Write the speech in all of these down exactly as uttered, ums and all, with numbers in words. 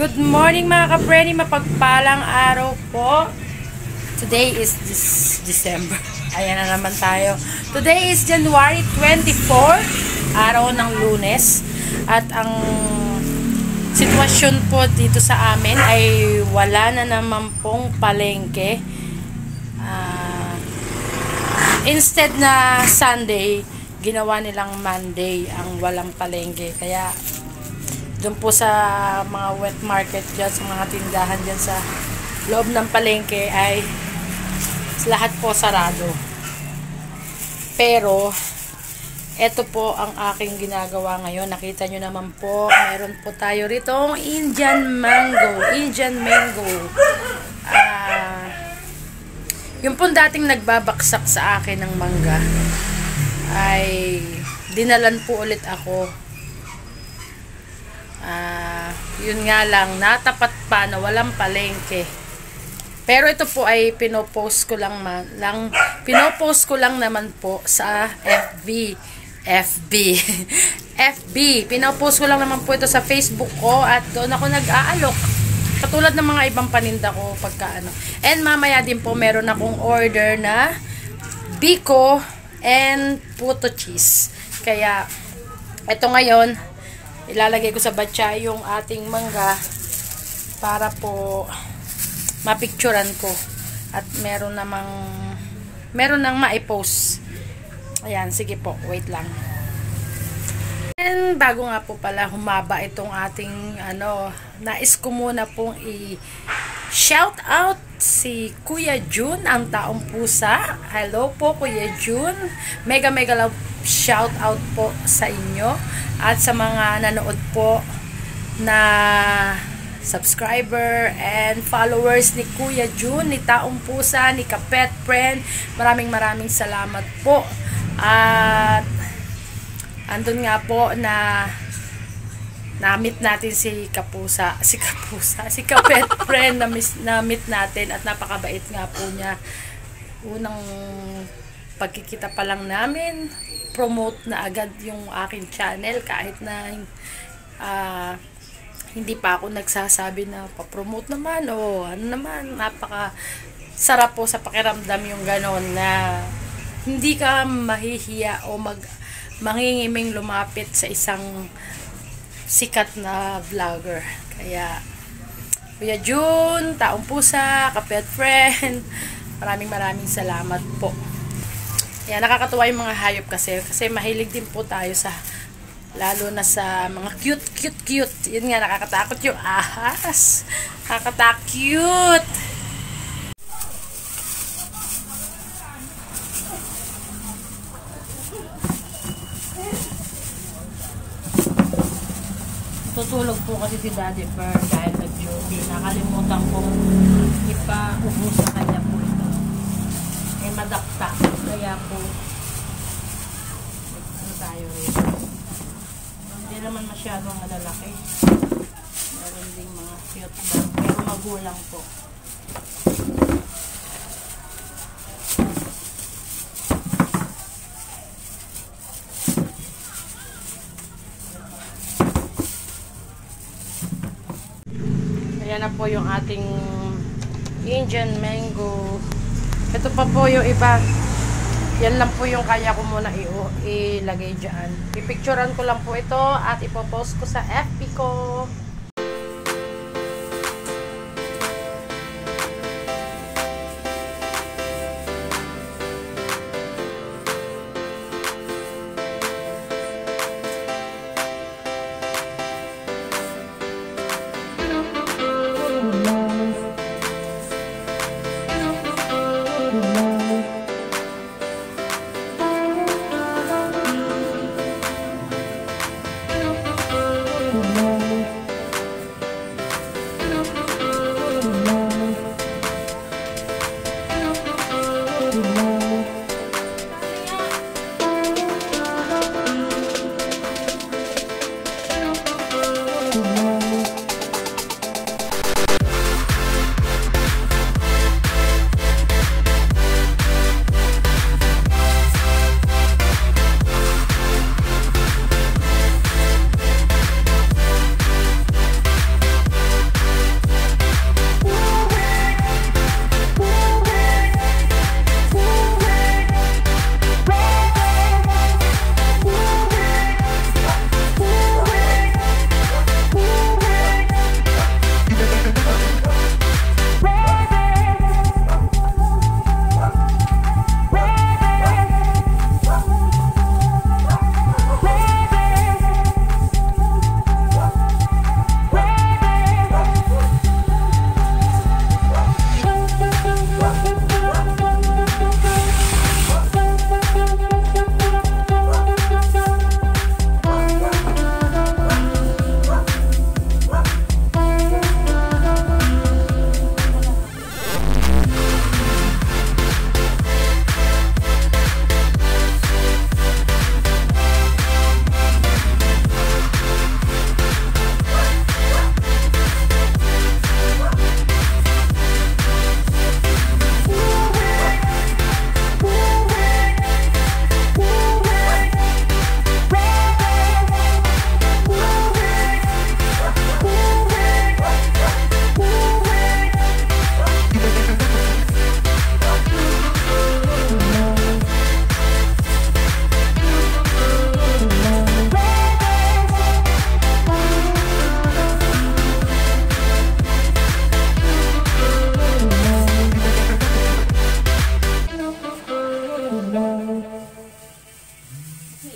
Good morning mga ka-preni, mapagpalang araw po. Today is this December. Ayan na naman tayo. Today is January twenty-fourth, araw ng Lunes. At ang sitwasyon po dito sa amin ay wala na naman pong palengke. Uh, instead na Sunday, ginawa nilang Monday ang walang palengke. Kaya doon po sa mga wet market dyan, sa mga tindahan dyan sa loob ng palengke ay lahat po sarado. Pero eto po ang aking ginagawa ngayon. Nakita nyo naman po, meron po tayo rito Indian mango. Indian mango. Uh, yung po dating nagbabaksak sa akin ng mangga ay dinalan po ulit ako. Uh, yun nga lang, natapat pa na walang palengke. Pero ito po ay pinopost ko lang, man, lang pinopost ko lang naman po sa F B. F B. F B. Pinopost ko lang naman po ito sa Facebook ko at doon ako nag-aalok. Katulad ng mga ibang paninda ko pagka ano. And mamaya din po meron akong order na biko and puto cheese. Kaya ito ngayon, ilalagay ko sa batya yung ating mangga para po mapicturan ko at meron namang meron nang maipost. Ayan, sige po, wait lang. And bago nga po pala humaba itong ating ano, nais ko muna pong i shout out si Kuya Jun, ang taong pusa. Hello po Kuya Jun, mega mega love shout out po sa inyo at sa mga nanood po na subscriber and followers ni Kuya Jun, ni Taong Pusa, ni Kapet Friend. Maraming maraming salamat po. At andun nga po na na-meet natin si Kapusa, si Kapusa, si Kapet Friend na na-meet natin at napakabait nga po niya. Unang pagkikita pa lang namin, promote na agad yung aking channel kahit na uh, hindi pa ako nagsasabi na pa-promote naman o ano naman. Napaka sarap po sa pakiramdam yung ganon na hindi ka mahihiya o mag mangingiming lumapit sa isang sikat na vlogger. Kaya Kuya Jun, Taong Pusa, Kapet Friend, maraming maraming salamat po. Yan, nakakatuwa yung mga hayop kasi kasi mahilig din po tayo sa lalo na sa mga cute cute cute. Yun nga, nakakatakot yung ahas. Nakakatakot. Tutulog po kasi si Daddy Pearl dahil nag-duty. Nakalimutan kong ipa-ubo sa kanya po ito. May madakta. Kaya po ano tayo rin. Hindi naman masyadong malalaki. Meron ding mga cute lang. Pero magulang po. Ayan na po yung ating Indian mango. Ito pa po yung iba. Yan lang po yung kaya ko muna ilagay dyan. Pipicturean ko lang po ito at ipopost ko sa F B ko.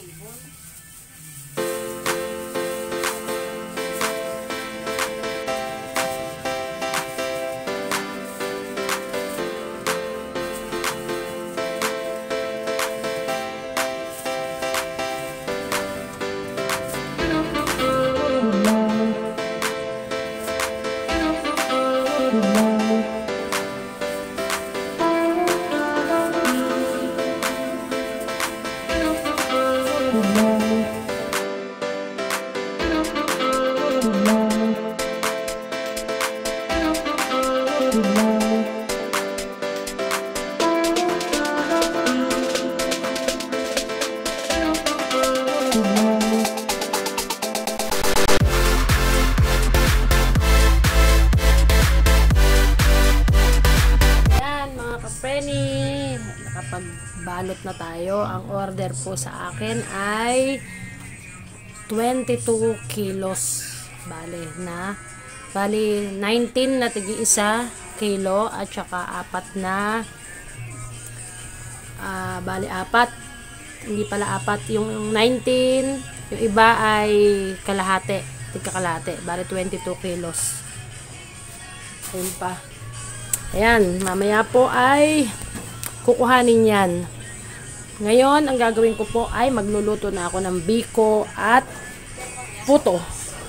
table. Nakapagbalot na tayo. Ang order po sa akin ay twenty-two kilos. Bale na. Bale nineteen na tig-isa kilo at saka apat na uh, bale apat. Hindi pala apat. Yung nineteen, yung iba ay kalahati. Tigkakalahati. Bale twenty-two kilos. Ayun pa. Ayan. Mamaya po ay kukuhanin yan. Ngayon, ang gagawin ko po ay magluluto na ako ng biko at puto.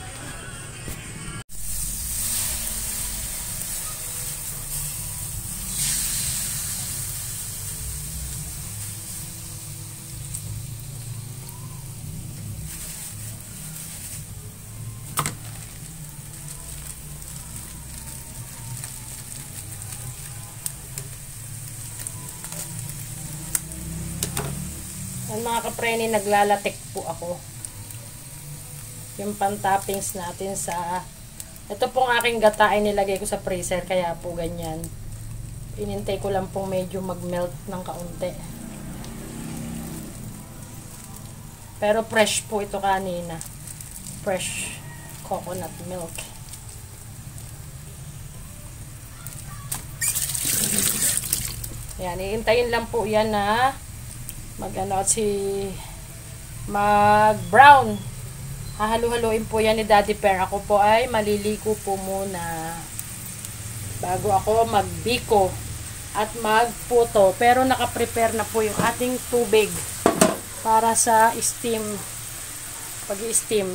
Ang mga kapreni, naglalatik po ako. Yung pan-toppings natin sa... Ito pong aking gata ay nilagay ko sa freezer, kaya po ganyan. Inintay ko lang pong medyo mag-melt ng kaunti. Pero fresh po ito kanina. Fresh coconut milk. Yan, iintayin lang po yan na mag-ano at si mag-brown. Hahalu-haluin po yan ni Daddy Pear. Ako po ay maliliko po muna bago ako magbiko at magputo. Pero naka-prepare na po yung ating tubig para sa steam, pag-steam.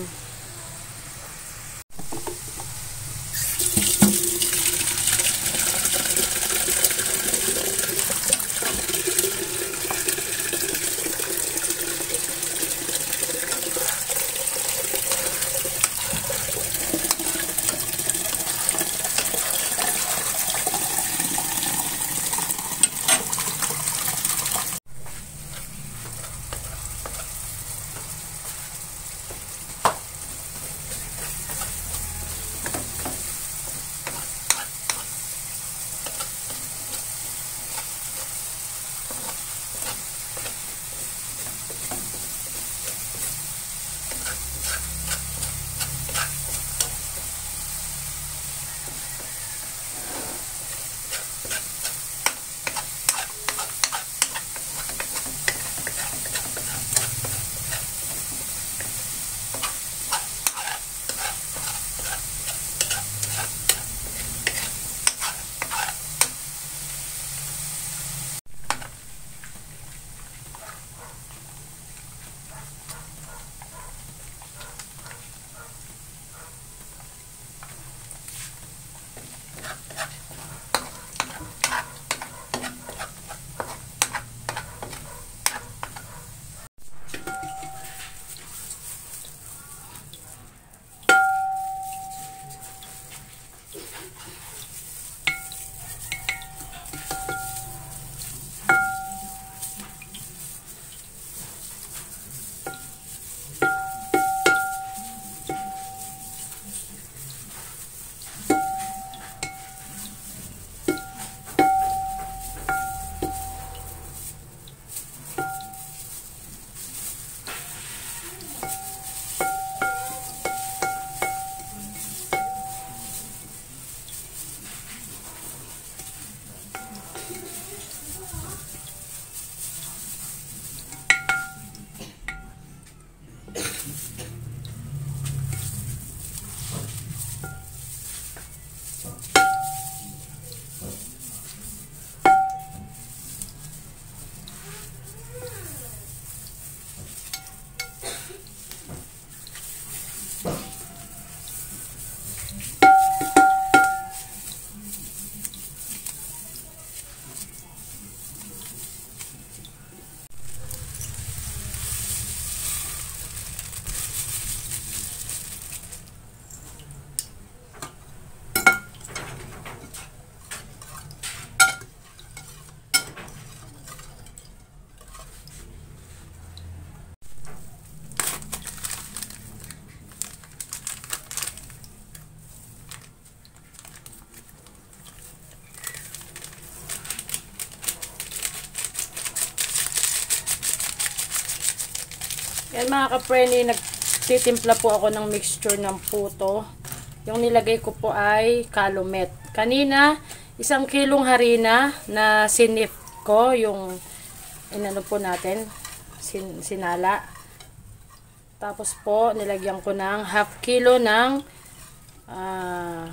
Yan mga ka-preni, nagtitimpla po ako ng mixture ng puto. Yung nilagay ko po ay calumet. Kanina, isang kilong harina na sinip ko, yung inano po natin, sin sinala. Tapos po, nilagyan ko ng half kilo ng uh,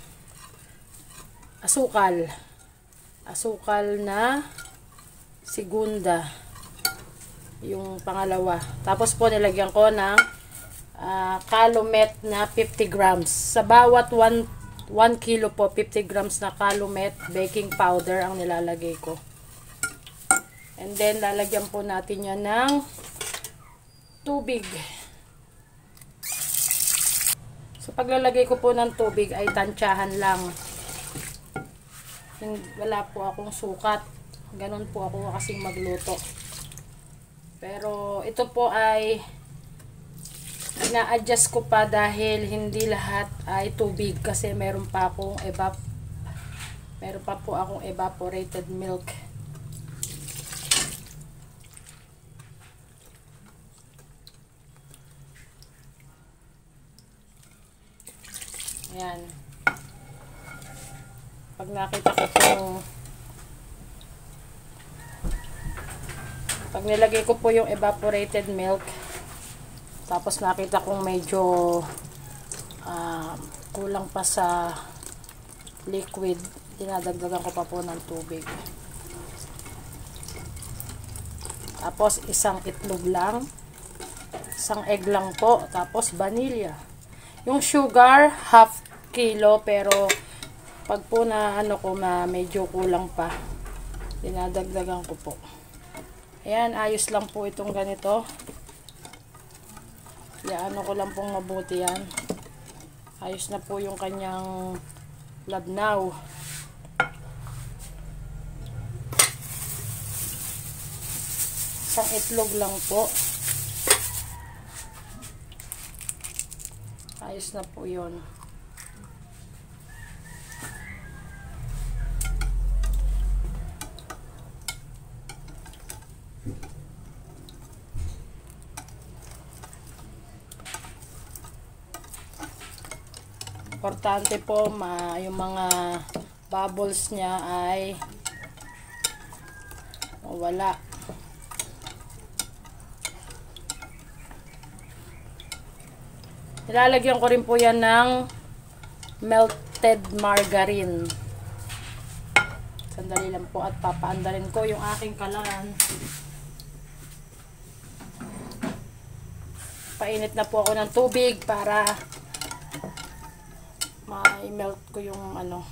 asukal. Asukal na segunda. Yung pangalawa. Tapos po nilagyan ko ng uh, calumet na fifty grams. Sa bawat one kilo po, fifty grams na calumet baking powder ang nilalagay ko. And then lalagyan po natin yan ng tubig. So paglalagay ko po ng tubig ay tansyahan lang. Wala po akong sukat. Ganon po ako kasing magluto. Pero ito po ay ina-adjust ko pa dahil hindi lahat ay tubig kasi meron pa akong evap meron pa po akong evaporated milk. Ayan. Pag nakita ko po Pag nilagay ko po yung evaporated milk, tapos nakita kong medyo uh, kulang pa sa liquid, dinadagdagan ko pa po ng tubig. Tapos isang itlog lang, isang egg lang po, tapos vanilla. Yung sugar, half kilo, pero pag po na ano ko na medyo kulang pa, dinadagdagan ko po. Ayan, ayos lang po itong ganito. Yaano ko lang pong mabuti yan. Ayos na po yung kanyang labnaw. Isang itlog lang po. Ayos na po yun. Importante po ma yung mga bubbles niya ay wala. Nilalagyan ko rin po yan ng melted margarine. Sandali lang po at papaandarin ko yung aking kalan. Painit na po ako ng tubig para ma-melt ko yung ano.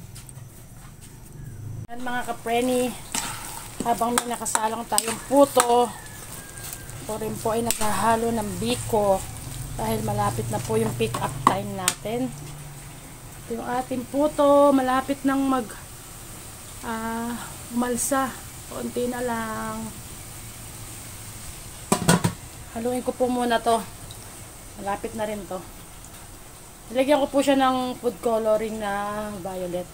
Yan mga ka-preni, habang may nakasalang tayong puto, ito rin po ay naghahalo ng biko dahil malapit na po yung pick up time natin. Ito yung ating puto, malapit nang mag uh, umalsa. Konti na lang. Haluin ko po muna to. Malapit na rin to. Nilagyan ko po siya ng food coloring na violet.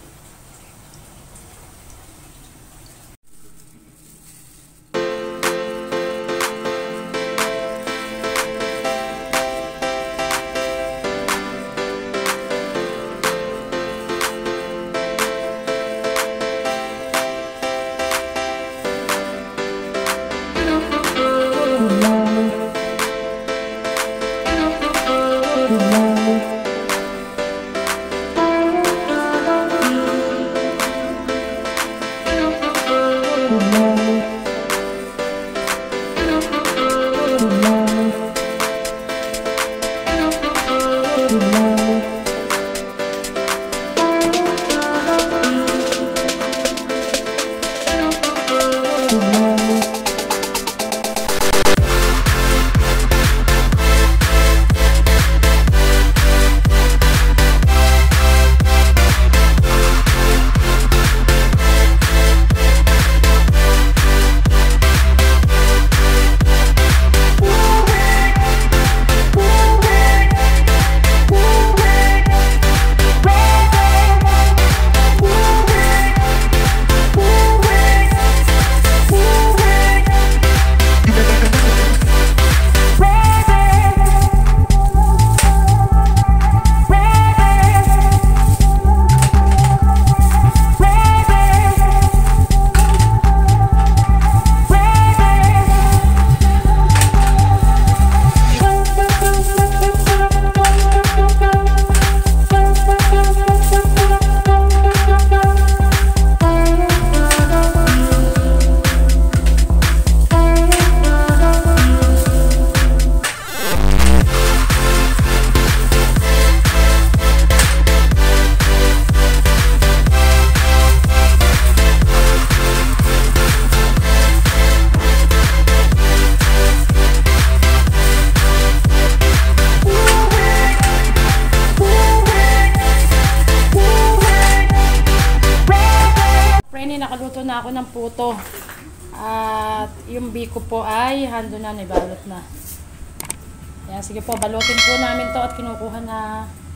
na ako ng puto. At yung biko po ay hando na, nibalot na. Ayan, sige po, balutin po namin to at kinukuha na